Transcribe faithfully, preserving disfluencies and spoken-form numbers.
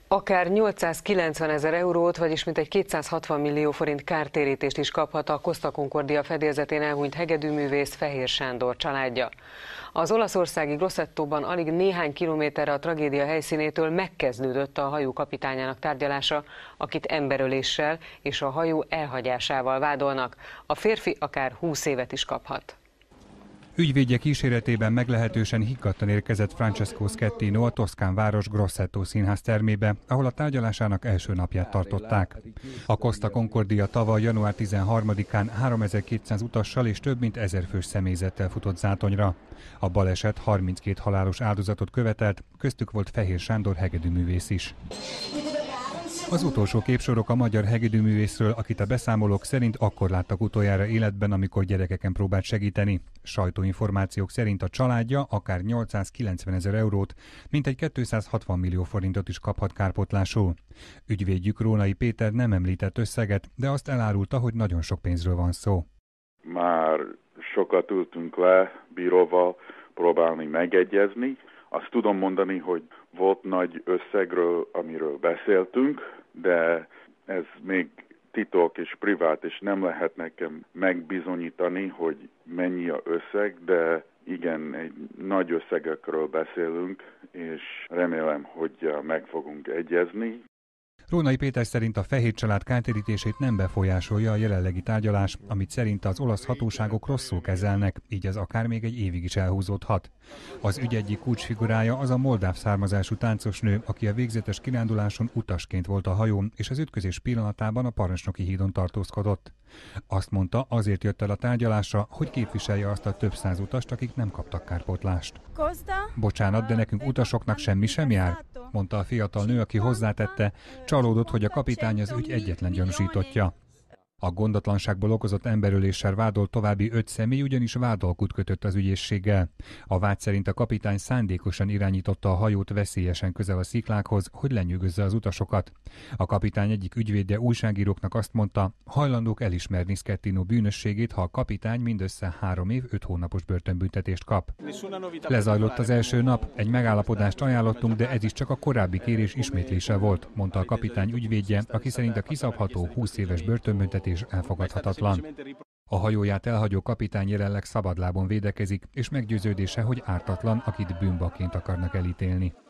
Akár nyolcszázkilencvenezer eurót, vagyis mintegy kétszázhatvan millió forint kártérítést is kaphat a Costa Concordia fedélzetén elhunyt hegedűművész Fehér Sándor családja. Az olaszországi Grossetóban alig néhány kilométerre a tragédia helyszínétől megkezdődött a hajó kapitányának tárgyalása, akit emberöléssel és a hajó elhagyásával vádolnak. A férfi akár húsz évet is kaphat. Ügyvédje kíséretében meglehetősen higgadtan érkezett Francesco Schettino a toszkán város Grosseto színház termébe, ahol a tárgyalásának első napját tartották. A Costa Concordia tavaly január tizenharmadikán háromezer-kétszáz utassal és több mint ezer fős személyzettel futott zátonyra. A baleset harminckét halálos áldozatot követelt, köztük volt Fehér Sándor hegedűművész is. Az utolsó képsorok a magyar hegedűművészről, akit a beszámolók szerint akkor láttak utoljára életben, amikor gyerekeken próbált segíteni. Sajtóinformációk szerint a családja akár nyolcszázkilencvenezer eurót, mintegy kétszázhatvan millió forintot is kaphat kárpótlásul. Ügyvédjük Rónai Péter nem említett összeget, de azt elárulta, hogy nagyon sok pénzről van szó. Már sokat ültünk le bíróval próbálni megegyezni. Azt tudom mondani, hogy volt nagy összegről, amiről beszéltünk, de ez még titok és privát, és nem lehet nekem megbizonyítani, hogy mennyi a összeg, de igen, egy nagy összegekről beszélünk, és remélem, hogy meg fogunk egyezni. Rónai Péter szerint a Fehér család kártérítését nem befolyásolja a jelenlegi tárgyalás, amit szerint az olasz hatóságok rosszul kezelnek, így ez akár még egy évig is elhúzódhat. Az ügy egyik kulcsfigurája az a moldáv származású táncosnő, aki a végzetes kiránduláson utasként volt a hajón, és az ütközés pillanatában a Parancsnoki hídon tartózkodott. Azt mondta, azért jött el a tárgyalásra, hogy képviselje azt a több száz utast, akik nem kaptak kárpótlást. Bocsánat, de nekünk utasoknak semmi sem jár, mondta a fiatal nő, aki hozzátette, csalódott, hogy a kapitány az ügy egyetlen gyanúsítottja. A gondatlanságból okozott emberöléssel vádolt további öt személy ugyanis vádalkut kötött az ügyészséggel. A vád szerint a kapitány szándékosan irányította a hajót veszélyesen közel a sziklákhoz, hogy lenyűgözze az utasokat. A kapitány egyik ügyvédje újságíróknak azt mondta, hajlandók elismerni Schettino bűnösségét, ha a kapitány mindössze három év, öt hónapos börtönbüntetést kap. Lezajlott az első nap, egy megállapodást ajánlottunk, de ez is csak a korábbi kérés ismétlése volt, mondta a kapitány ügyvédje, aki szerint a kiszabható húsz éves börtönbüntetés és elfogadhatatlan. A hajóját elhagyó kapitány jelenleg szabadlábon védekezik, és meggyőződése, hogy ártatlan, akit bűnbakként akarnak elítélni.